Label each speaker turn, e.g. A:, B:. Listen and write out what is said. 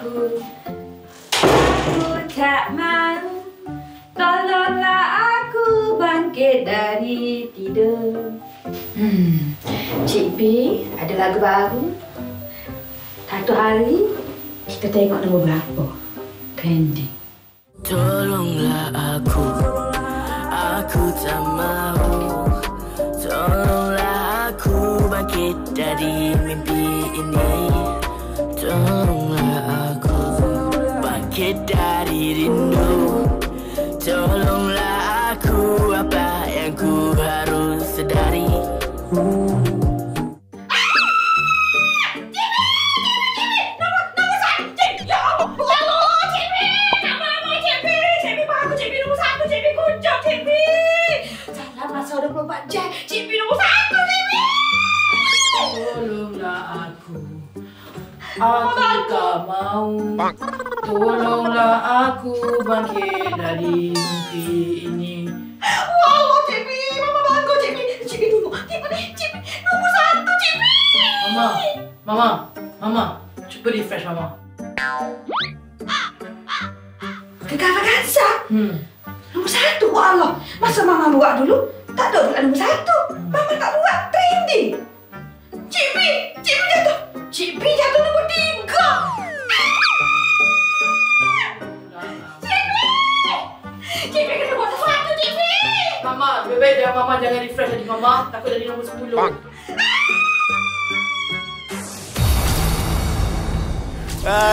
A: Aku tak mahu. Tolonglah aku bangkit dari tidur. Cik B ada lagu baru. Satu hari kita tengok nombor berapa. Trending.
B: Tolonglah aku tak mahu. Tolonglah aku bangkit dari mimpi ini. Tolonglah aku bangkit dari rindu. Tolonglah aku, apa yang ku harus sedari.
A: Masa 24 jam, Cik B nombor 1, Cik B!
C: Tolonglah aku tak mau. Tolonglah aku bangkit dari mimpi ini.
A: Allah, Cik B! Mama bangga, Cik B! Cik B dulu, Cik B nombor 1, Cik B!
C: Mama, cuba refresh Mama.
A: Kegaransa? Nombor 1, Allah! Masa Mama buat dulu, tak ada pula nombor 1. Mama tak buat trending. Cik B jatuh. Cik B jatuh nombor 3. Cik B kena buat sesuatu, Cik B.
C: Mama, lebih baik Mama jangan refresh lagi Mama. Takut jadi nombor 10.